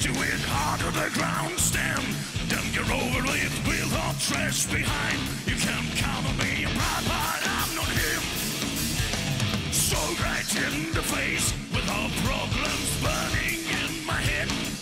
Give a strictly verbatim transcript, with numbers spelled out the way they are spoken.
you with hard to the ground stand. Don't get over it with all trash behind. You can count on me, I'm right, but I'm not him. So right in the face with all problems burning in my head.